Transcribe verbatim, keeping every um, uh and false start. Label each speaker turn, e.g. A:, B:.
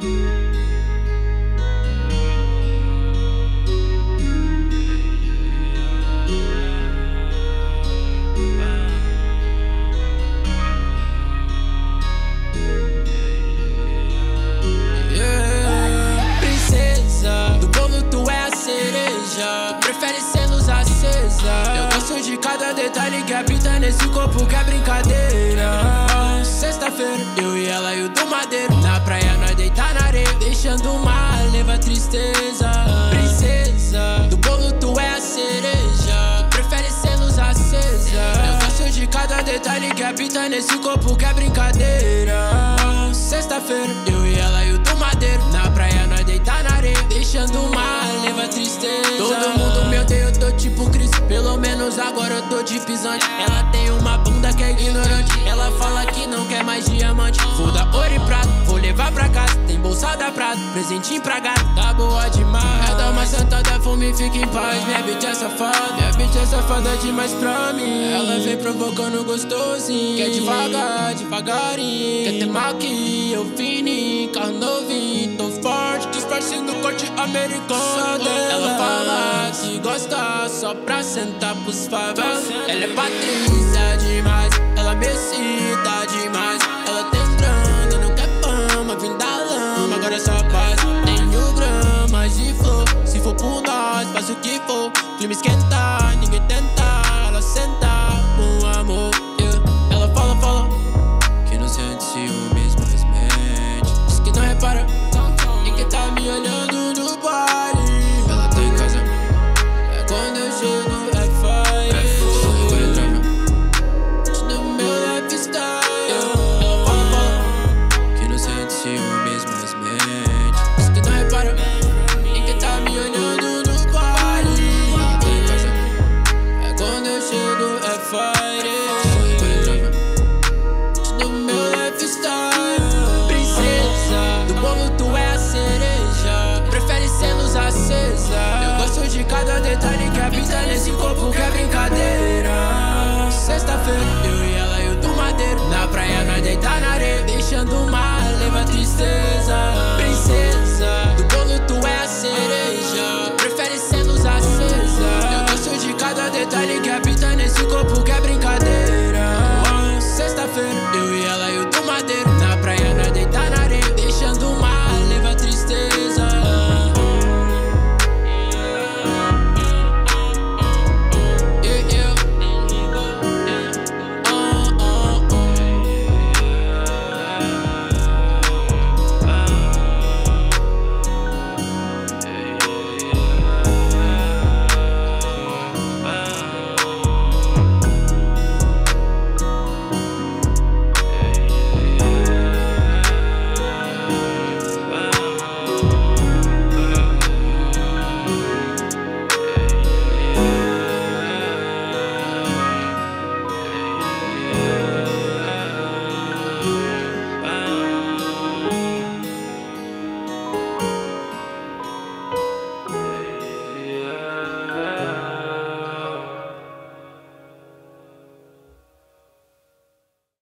A: Eu gosto de cada detalhe que habita nesse corpo, que é brincadeira. Sexta-feira, eu e ela e o do Madeiro. Na praia nós deitar na areia, deixando o mar levar tristeza. Princesa, do bolo tu é a cereja, prefere ser luz acesa. Eu gosto de cada detalhe que habita nesse corpo, que é brincadeira. Sexta-feira, eu e ela e o do Madeiro. Na praia nós deitar na areia, deixando o mar levar tristeza. Todo mundo me odeia, eu tô tipo Cris. Pelo menos agora eu tô de pisante. Ela tem uma bunda que é ignorante. Ela fala que não quer mais diamante. Vou dar ouro e prata, vou levar pra casa. Tem bolsa da prata, presentinho pra gato. Tá boa demais. É dar uma sentada, fome, fica em paz. Minha bitch é safada, minha bitch é safada demais pra mim. Ela vem provocando gostosinho. Quer devagar, devagarinho. Quer ter mal que eu fininho. Carro novinho, tô forte. Disfarce no corte americano. Ela fala que gosta só pra sentar pros favelas. Ela é Patrícia demais, ela me excita demais. Ela tem grana, não quer fama, vim da lama, agora é só paz. Tenho gramas de flor, se for por nós, faz o que for. Clima esquentar, ninguém tenta, ela senta com amor, yeah. Ela fala, fala que não sente ciúmes, mas mente. Diz que não repara